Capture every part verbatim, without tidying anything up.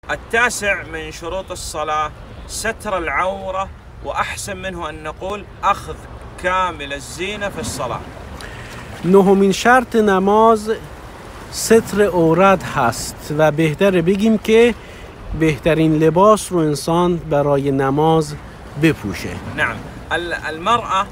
التاسع من شروط الصلاة ستر العورة، وأحسن منه أن نقول أخذ كامل الزينة في الصلاة. نهمین شرط نماز ستر عورت هست و بهتره بگیم که بهترین لباس رو انسان برای نماز بپوشه. نعم. المرأة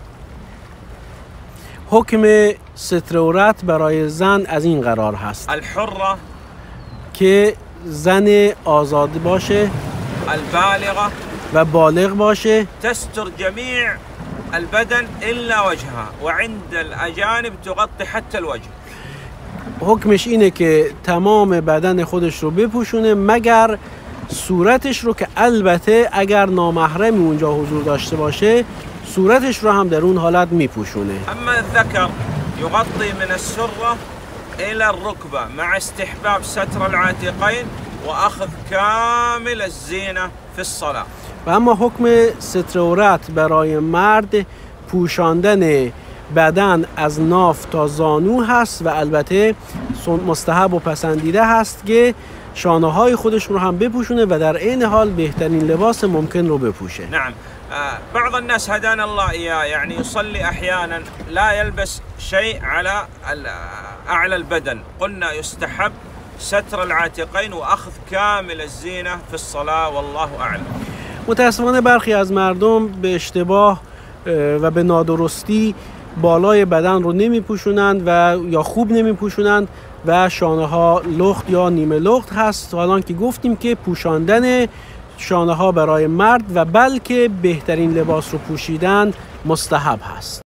حکم ستر عورت برای زن از این قرار هست الحرة که زن آزاد باشه، البالغة و بالغ باشه، تستر جميع البدن إلا وجهها، وعند الأجانب تغطي حتى الوجه. حکمش اینه که تمام بدن خودش رو بپوشونه مگر صورتش رو، که البته اگر نامحرمی اونجا حضور داشته باشه صورتش رو هم در اون حالت میپوشونه. اما الذكر يغطي من السرة إلى الركبة مع استحباب ستر العاتقين وأخذ كامل الزينة في الصلاة. و اما حکم ستر عورت برای مرد پوشاندن بدن از ناف تا زانو هست و البته مستحب و پسندیده هست که شانه های خودش رو هم بپوشونه و در عین حال بهترین لباس ممکن رو بپوشه. نعم. بعض الناس هدانا الله إياه يعني يصلي أحيانا لا يلبس شيء على أعلى البدن، قلنا يستحب ستر العاتقين وأخذ كامل الزينة في الصلاة والله أعلم. متاسفانه برخی از مردم به اشتباه و به نادرستی بالای بدن رو نمی پوشونند و یا خوب نمی پوشونند و شانه ها لخت یا نیمه لخت هست، حالا که گفتیم که پوشاندن شانه ها برای مرد و بلکه بهترین لباس رو پوشیدن مستحب هست.